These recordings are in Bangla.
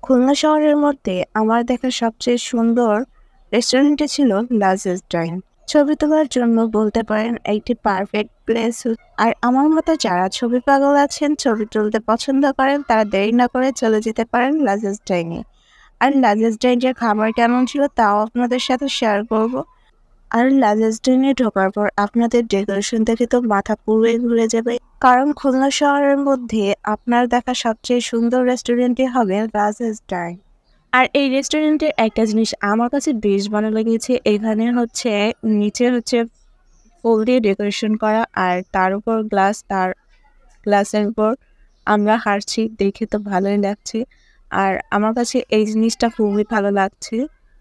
খুলনা শহরের মধ্যে আমার দেখা সবচেয়ে সুন্দর রেস্টুরেন্টটি ছিল লাজিজ ডাইন। ছবি তোলার জন্য বলতে পারেন একটি পারফেক্ট প্লেস। আর আমার মতো যারা ছবি পাগল আছেন, ছবি তুলতে পছন্দ করেন, তারা দেরি না করে চলে যেতে পারেন লাজিজ ডাইনে। আর লাজিজ ডাইনের খাবার কেমন ছিল তাও আপনাদের সাথে শেয়ার করব। আর লাজিজ ডাইনে ঢোকার পর আপনাদের ডেকোরেশন দেখে তো মাথা পুরোই ঘুরে যাবে, কারণ খুলনা শহরের মধ্যে আপনার দেখা সবচেয়ে সুন্দর রেস্টুরেন্টই হবে লাজিজ ডাইন। আর এই রেস্টুরেন্টের একটা জিনিস আমার কাছে বেশ ভালো লেগেছে, এখানে নিচে ফুল দিয়ে ডেকোরেশন করা, আর তার উপর গ্লাস, তার গ্লাসের উপর আমরা হাঁটছি, দেখে তো ভালোই লাগছে। আর আমার কাছে এই জিনিসটা খুবই ভালো লাগছে।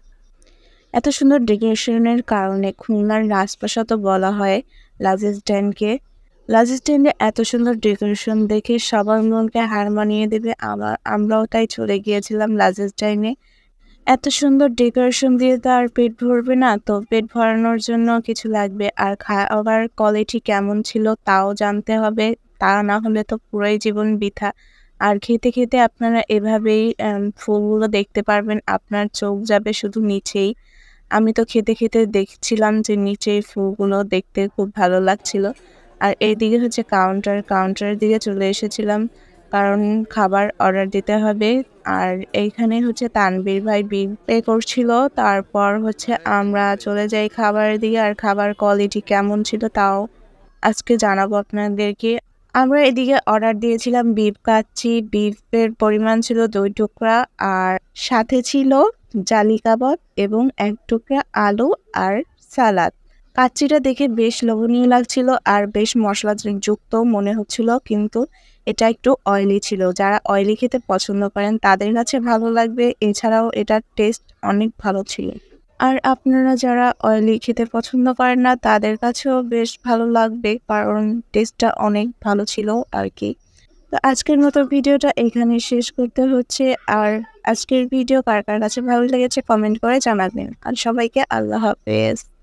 এত সুন্দর ডেকোরেশনের কারণে খুলনার রাজপ্রাসাদও বলা হয় লাজিজ ডাইনকে। লাজিজ ডাইনে এত সুন্দর ডেকোরেশন দেখে সবার মনকে হার মানিয়ে দেবে। আমরাও তাই চলে গিয়েছিলাম লাজিজ ডাইনে। এত সুন্দর ডেকোরেশন দিয়ে তো আর পেট ভরবে না, তো পেট ভরানোর জন্য কিছু লাগবে, আর খাবার কোয়ালিটি কেমন ছিল তাও জানতে হবে, তা না হলে তো পুরোই জীবন বৃথা। আর খেতে খেতে আপনারা এভাবেই ফুলগুলো দেখতে পারবেন, আপনার চোখ যাবে শুধু নিচেই। আমি তো খেতে খেতে দেখছিলাম যে নিচের ফুলগুলো দেখতে খুব ভালো লাগছিল। আর এইদিকে কাউন্টারের দিকে চলে এসেছিলাম, কারণ খাবার অর্ডার দিতে হবে। আর এইখানে তানবীর ভাই বিল পে করছিল, তারপর আমরা চলে যাই খাবারের দিকে। আর খাবার কোয়ালিটি কেমন ছিল তাও আজকে জানাবো আপনাদেরকে। আমরা এদিকে অর্ডার দিয়েছিলাম বিফ কাচ্চি। বিফের পরিমাণ ছিল 2 টুকরা, আর সাথে ছিল জালি কাবাব এবং 1 টুকরা আলু আর সালাদ। কাচ্চিটা দেখে বেশ লোভনীয় লাগছিল আর বেশ মশলাযুক্ত মনে হচ্ছিল, কিন্তু এটা একটু অয়েলি ছিল। যারা অয়েলি খেতে পছন্দ করেন তাদের কাছে ভালো লাগবে, এছাড়াও এটার টেস্ট অনেক ভালো ছিল। আর আপনারা যারা অয়েলি খেতে পছন্দ করেন না তাদের কাছেও বেশ ভালো লাগবে, কারণ টেস্টটা অনেক ভালো ছিল আর কি। তো আজকের মতো ভিডিওটা এখানে শেষ করতে হচ্ছে। আর আজকের ভিডিও কার কার কাছে ভালো লেগেছে কমেন্ট করে জানাবেন। আর সবাইকে আল্লাহ হাফেজ।